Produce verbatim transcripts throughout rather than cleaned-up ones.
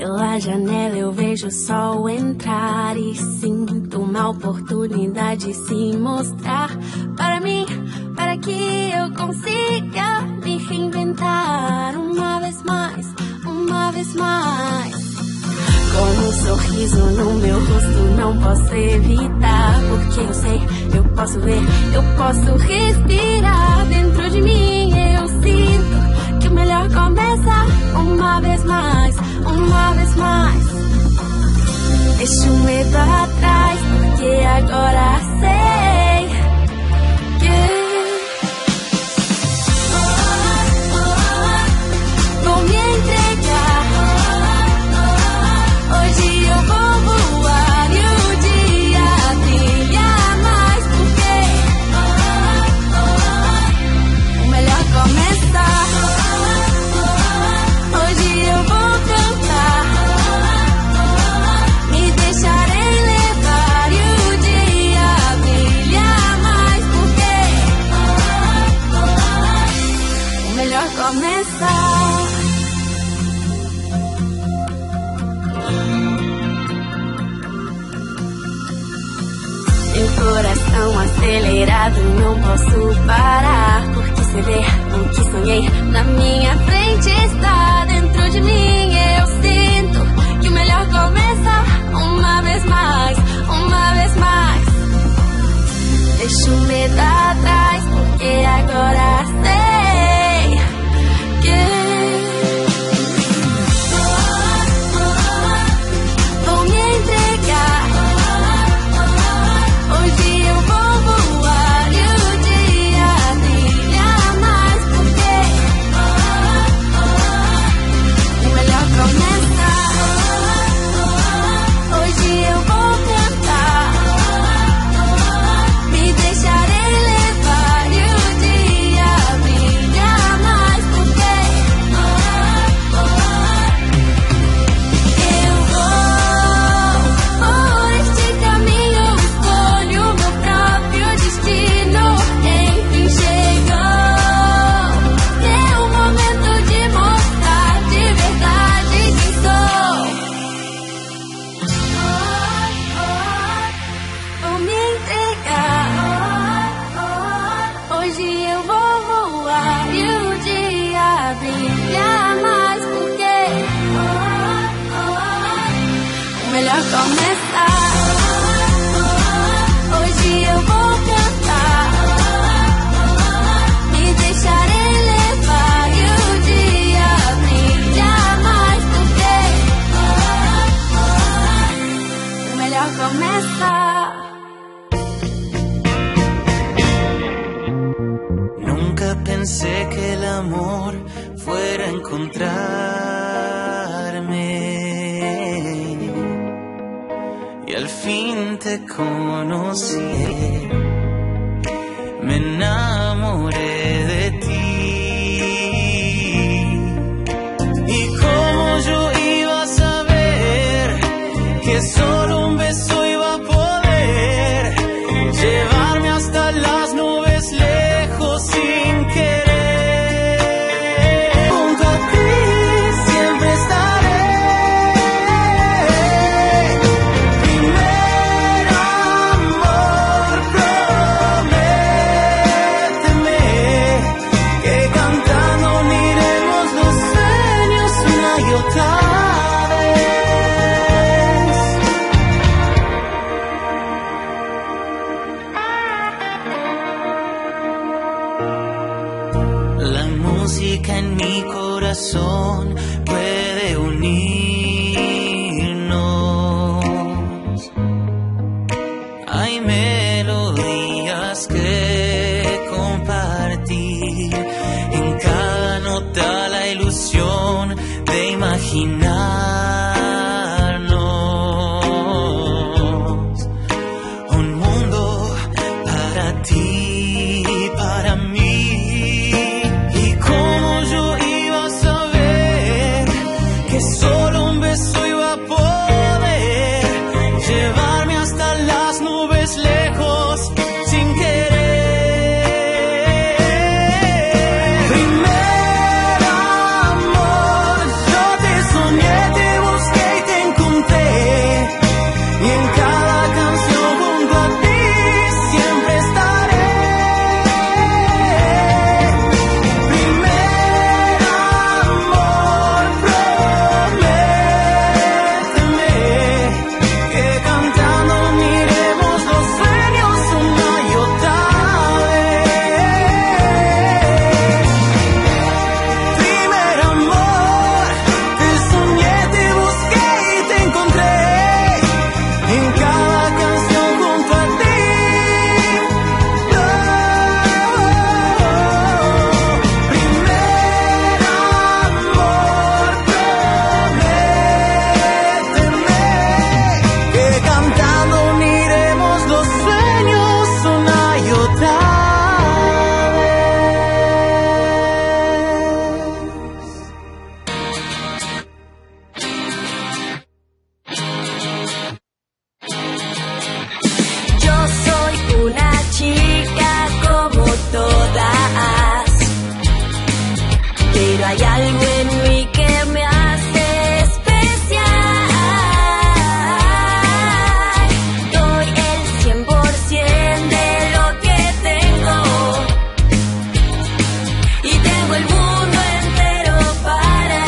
Pela janela eu vejo o sol entrar e sinto uma oportunidade de se mostrar para mim, para que eu consiga me reinventar uma vez mais, uma vez mais. Com um sorriso no meu rosto não posso evitar, porque eu sei, eu posso ver, eu posso respirar. Dentro de mim eu sinto que o melhor começa uma vez mais, uma vez mais. Deixa o medo atrás, porque agora sei que vou me entregar. Hoje eu vou voar e o dia brilha mais, porque o melhor começar. Hoje eu vou cantar, me deixarei levar e o dia brilha mais, porque o melhor começar. Meu coração acelerado, não posso parar, porque você vê o que sonhei na minha frente está. Dentro de mim eu sinto que o melhor começa uma vez mais, uma vez mais. Deixa o medo atrás, porque agora sei que vou me entregar. Hoje eu vou voar e o dia brilha mais, porque o melhor começa. Hoje eu vou cantar, me deixarei levar e o dia brilha mais, porque eu vou por este caminho, escolho meu próprio destino. Enfim chegou meu momento de mostrar de verdade quem sou. Vou me entregar. Hoje eu vou voar e o dia brilha mais, porque o melhor começar. Hoje eu vou cantar, me deixarei levar e o dia brilha mais, porque o melhor começa. Nunca pensé que el amor fuera a encontrarme y al fin te conocí, me enamoré de ti. Y cómo yo iba a saber que solo un beso iba a poder llevarme hasta las nubes lejos sin querer. Junto a ti siempre estaré. Primer amor, prométeme que cantando uniremos los sueños una y otra vez. La música en mi corazón puede unirnos. Hay melodías que compartir, en cada nota la ilusión de imaginarnos un mundo para ti, para mí. Y cómo yo iba a saber que solo un beso iba a poder llevarme hasta las nubes lejos sin querer. Primer amor, yo te soñé. hay algo en mí que me hace especial. Doy el cien por ciento de lo que tengo y tengo el mundo entero para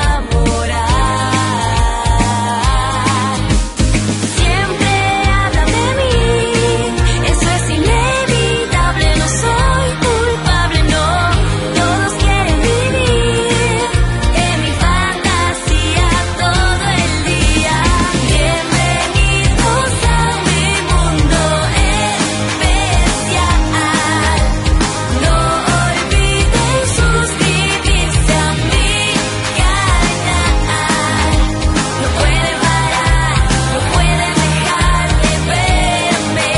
enamorar. Siempre hablan de mí, eso es inevitable, no soy culpable, no. Todos quieren vivir en mi fantasía todo el día. Bienvenidos a mi mundo especial. No olviden suscribirse a mi canal. No pueden parar, no pueden dejar de verme.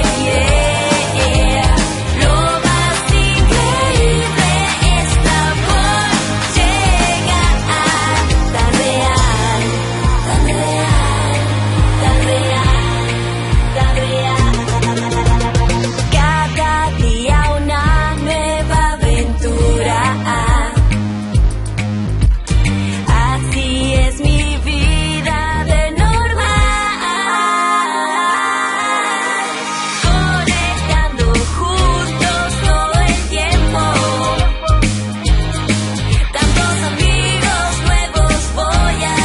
Yeah. Lo más increíble está por llegar. Tan real, tan real, tan real, tan real. Cada día una nueva aventura. Así es mi vida de normal. Conectando juntos todo el tiempo. Tantos amigos nuevos voy a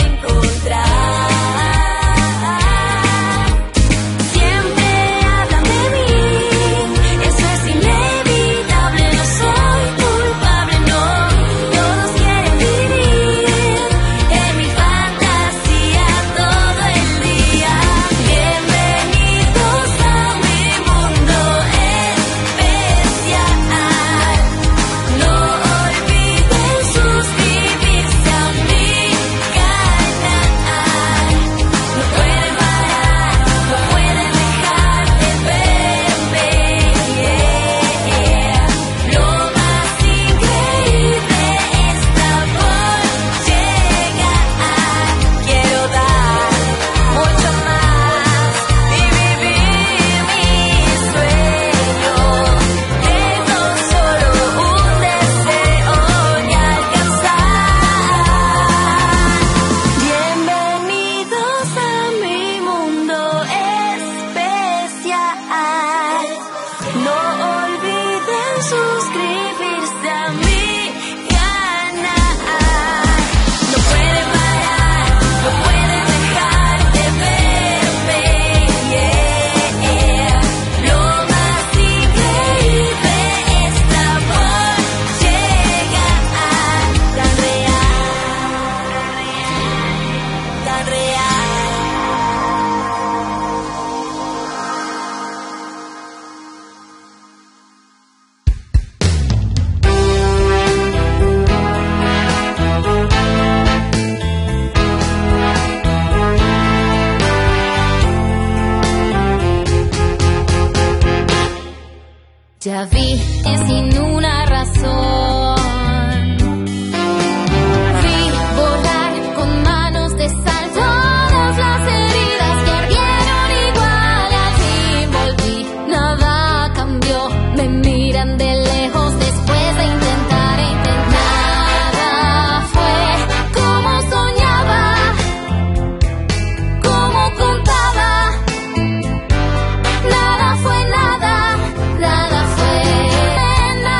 encontrar. Siempre hablan de mí, eso es inevitable, no soy culpable, no. Todos quieren vivir en mi fantasía todo el día. Bienvenidos a mi mundo especial. No olviden suscribirse a mi canal. No pueden parar, no pueden dejar de verme. Yeah. Lo más increíble está por llegar. Quiero dar mucho más y vivir mi sueño. Tengo solo un deseo y alcanzar. Bienvenidos a mi mundo especial. No olviden suscribirse a mi canal. No pueden parar, no pueden dejar de verme. Yeah. Lo más increíble está por llegar. Tan real, tan real. Ya vi que sin una razón vi borrar con manos de sal todas las heridas que ardieron igual. Al fin volví, nada cambió. Me miran de lejos después de intentar e intentar. Nada fue como soñaba, como contaba. Nada fue nada, nada fue nada.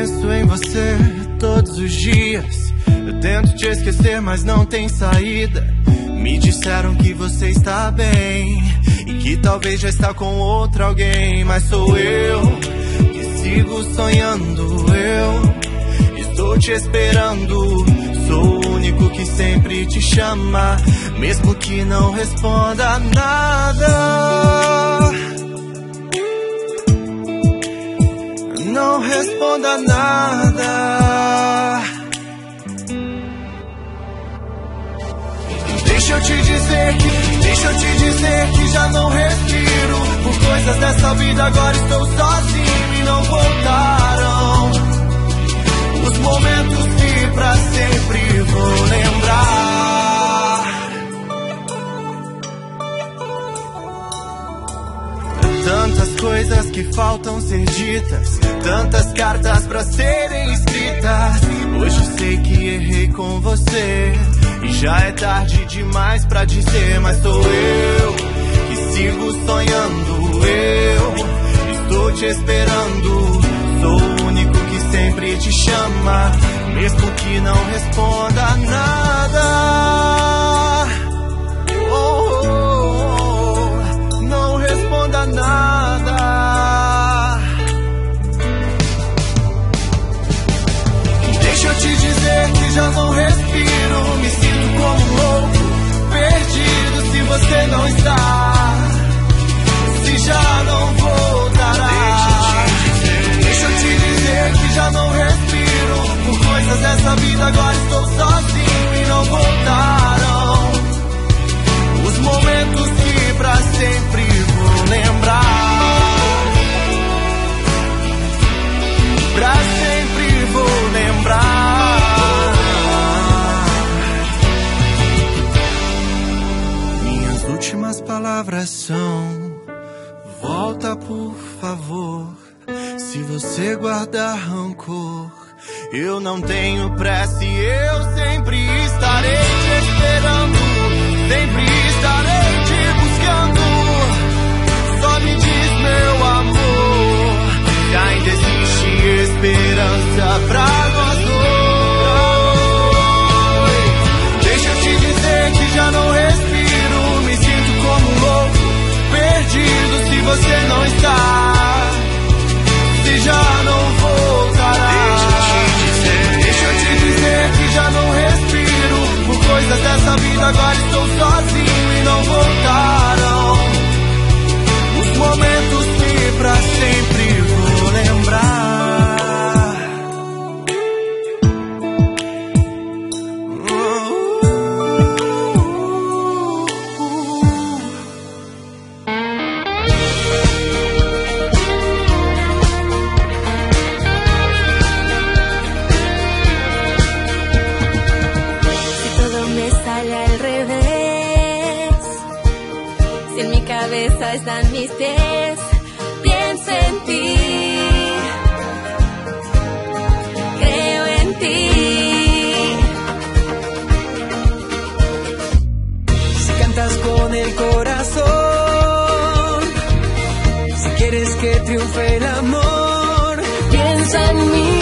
penso em você todos os dias. Eu tento te esquecer, mas não tem saída. Me disseram que você está bem e que talvez já está com outro alguém. Mas sou eu que sigo sonhando. Eu estou te esperando. Sou o único que sempre te chama, mesmo que não responda nada. Não responda nada. Deixa eu te dizer que, deixa eu te dizer que já não respiro. Por coisas dessa vida agora estou sozinho e não voltaram os momentos que pra sempre vou lembrar. Tantas coisas que faltam ser ditas, tantas cartas pra serem escritas. Hoje sei que errei com você e já é tarde demais pra dizer. Mas sou eu que sigo sonhando. Eu estou te esperando. Sou o único que sempre te chama, mesmo que não responda nada. Oh, oh, oh, não responda nada. Deixa eu te dizer que já não respiro. Me sinto como um louco, perdido. Se você não está, se já não voltará. Deixa eu te dizer que já não respiro. Por coisas dessa vida agora estou sozinho e não voltaram os momentos que pra sempre vou lembrar. Pra sempre vou lembrar. Minhas últimas palavras são: volta por favor. Se você guardar rancor, eu não tenho pressa e eu sempre estarei te esperando. Sempre estarei te buscando. Só me diz, meu amor, que ainda existe esperança pra nós dois. Deixa eu te dizer que já não respiro. Me sinto como um louco, perdido. Se você não está, se já não voltará. Deixa eu te dizer, deixa eu te dizer que já não respiro. Por coisas dessa vida agora estou sozinho e não voltaram os momentos que pra sempre vou lembrar. Están mis pies, pienso en ti, creo en ti. Si cantas con el corazón, si quieres que triunfe el amor, piensa en mí.